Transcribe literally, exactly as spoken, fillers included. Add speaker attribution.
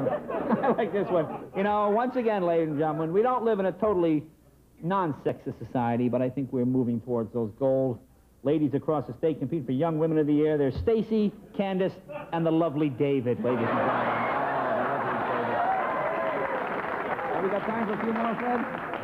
Speaker 1: I like this one. You know, once again, ladies and gentlemen, we don't live in a totally non-sexist society, but I think we're moving towards those goals. Ladies across the state compete for Young Women of the Year. There's Stacy, Candace, and the lovely David, ladies and gentlemen. Oh, the lovely David. Have we got time for a few more, Fred?